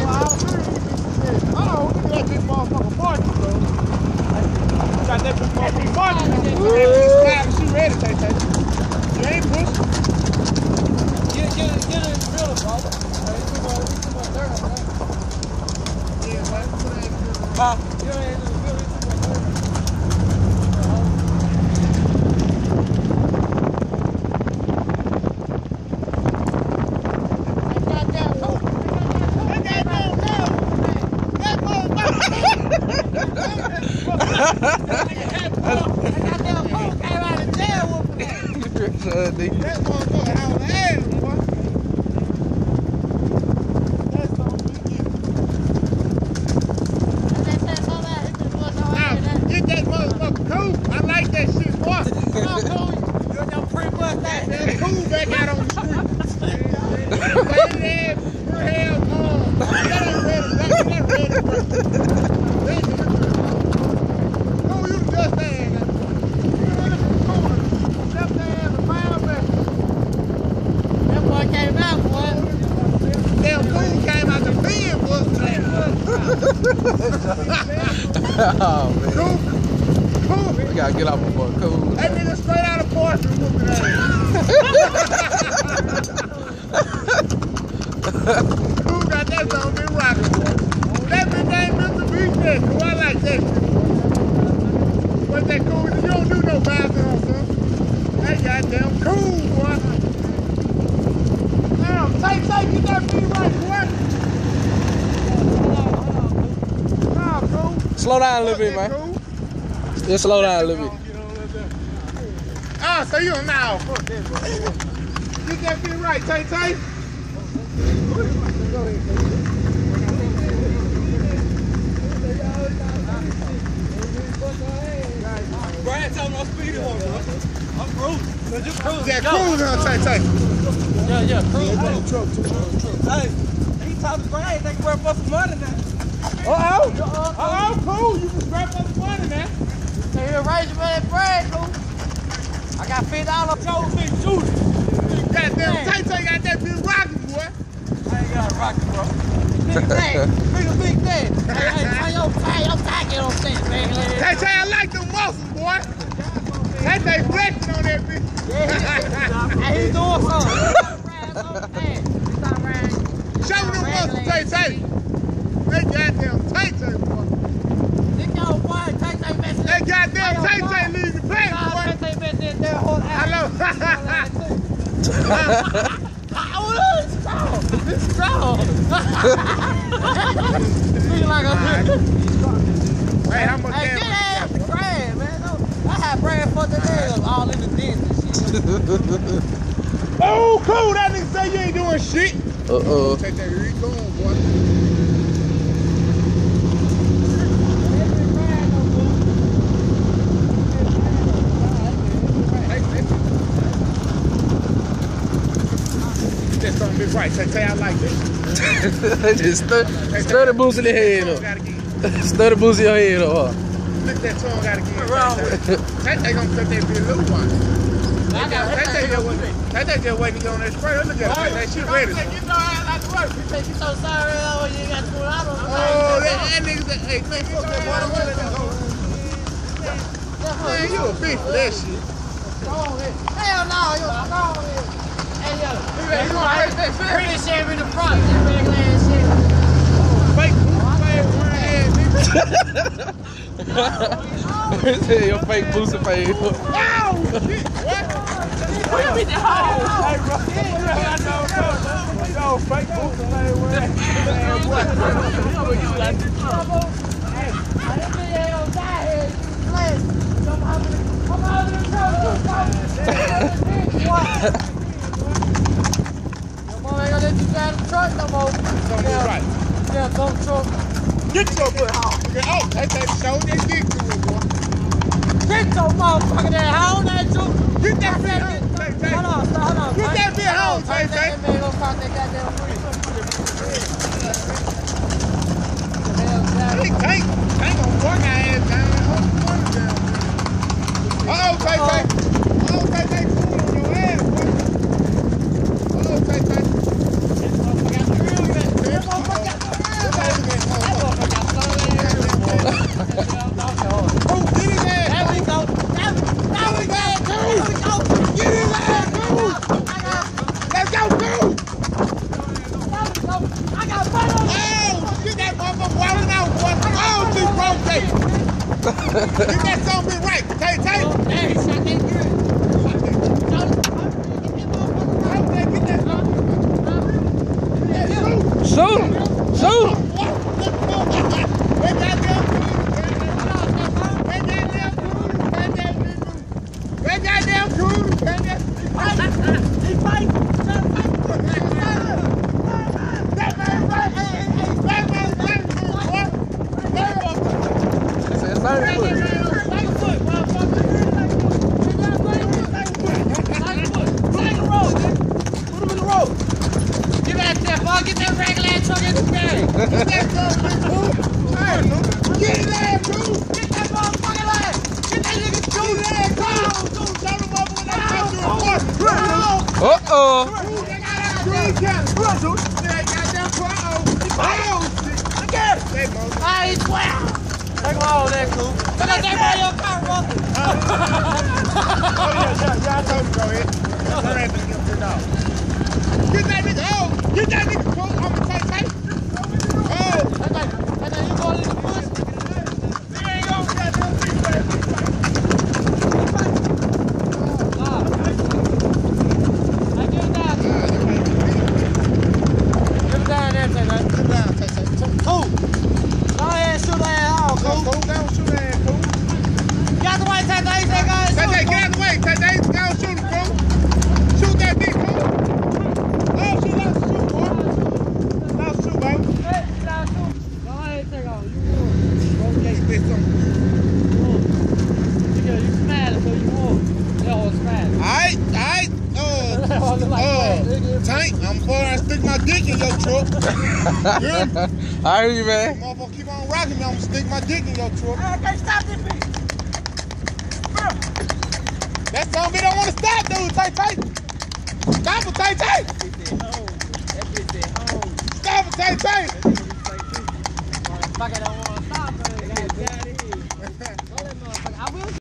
Oh, look at that motherfucker party, bro. Got that big motherfucker party. She ready, Tay-Tay. You ain't pushing. Get it in the middle, bro. There's too much dirt on that. Yeah, man. Huh? Get it in the middle, too much dirt. Oh, man. Cool. We gotta get off of boy. Cool. That nigga straight out of Portland whooping that. Cool got that song been rocking. That bitch ain't Mr. Beach that. Cool, I like that shit. What's that cool? You don't do no bouncing on son. That goddamn cool, boy. Damn, take, get that beat right, boy. Slow down a little bit, man. Just slow down a little bit. Ah, so you now. Fuck that, bro. Get that beat right, Tay-Tay. Brian told me I'm speeding on, bro. I'm cruising. Just cruising. Yeah, cruising on Tay-Tay. Yeah, cruising. Hey, he told me Brian they can work for some money now. Cool. You can scrap up the money, man. Hey, here, raise your money, Brad, cool. I got $50 Joe's big juice. Goddamn, Tay-Tay got that bitch rocking, boy. I ain't got it rocking, bro. Big thing. Hey, your tie get on things, man. Tay-Tay, I like them muscles, boy. Tay-Tay flexing on that bitch. Hey, he's doing something. Show me them muscles, Tay-Tay. They goddamn Tay-Tay, boy. They goddamn Tay-Tay leave the pack, boy. Hello. It's strong. Hey, how much get ass to Brad, man. I had Brad for the nails all in the dent and shit. Oh, cool. That nigga say you ain't doing shit. Take that Rico on, boy. That's gonna be right. Tay-Tay, I like this. Just stir the boots in the head up. Stir the boots in your head up. Look at that tongue gotta get Tay-Tay gonna cut that bitch little one. Tay-Tay just waiting to go on that spray. Look at that. She ready. You know I like to work. You think you so sorry when you ain't got $20. Oh, that nigga said, hey, man, fuck that water. Man, you a bitch for that shit. Hell no, you a strong head. Hey, yo, you gonna pretty shit in the front, that regular ass shit. Fake nigga. Your fake booster face. Ow! Shit, what? What you mean the hole? Hey, bro. Yo, fake booster face. What? Let you drive the truck no more. Right. Yeah, don't truck. Get your foot out. Oh, take that shoulder and dick to it, boy. Get your motherfucking ass home, that juice. Get that bitch home, Tay-Tay. Hold on. Get that bitch home, Tay-Tay. That man gonna cross that goddamn bridge. Ain't gonna work our ass down. Uh-oh, Tay-Tay. Oh, Tay-Tay, fool on your ass, boy. Oh, Tay-Tay. got fun on it. Oh, you that motherfucker walking out, boy. Oh, just rotate. Get that something right. Take. Hey, shot that good. Get that something. Shoot him. Shoot him. Get that regular ass truck in the bag. Get his ass, dude. Get that motherfucking ass. Get that nigga Get his ass, dude. Tell him over when they come to report. Uh-oh. They got that green cat. They got that crowd. Oh, shit. Look at it. Hey, Mo. I ain't swear. Take him all that, cool. Look at that radio car, bro. Oh, yeah, I told you, go ahead. Hurry up and get him out. Get that nigga, get that nigga, bro. I'm gonna take. Oh. And then you go in the bush. He ain't gonna get no free for that. I give it down. Give it down there, take that. Sit down, Tay. Cool. Go ahead and shoot that out, cool. Cool, down, shoot that ass, cool. Get out the way, take that. Say, guys. Tay, get out the way. Tay, go shoot him, bro. Shoot that bitch, bro. Oh, shoot, let's shoot, boy. Let's shoot, bro. Hey, get out, shoot. Go ahead, take off. You won. Okay, bitch, something. You smiling, so you won. That was smiling. Alright. Tank, I'm gonna stick my dick in your truck. Yeah. I hear you, man. Motherfucker, keep on rocking me. I'm gonna stick my dick in your truck. I can't stop this bitch. That some bitch don't wanna stop, dude. Tay. Stop it, Tay.